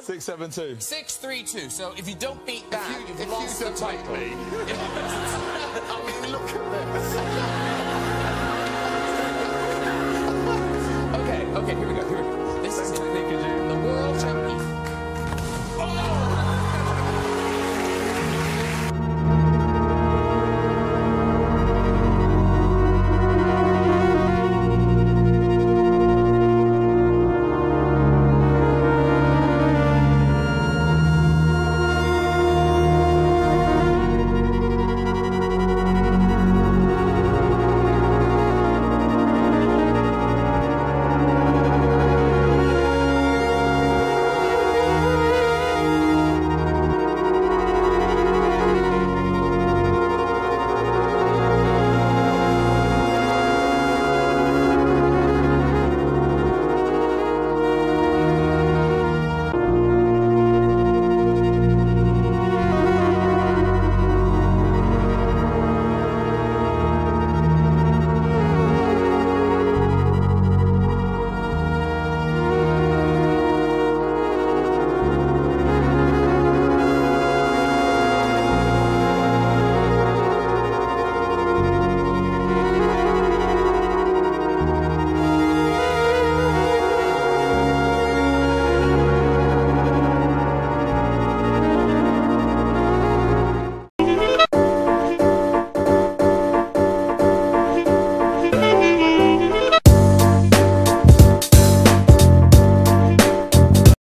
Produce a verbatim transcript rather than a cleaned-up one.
scored? six seven two. six three two. So if you don't beat that, If you, you've if lost you the don't title. beat me. I mean, look at this.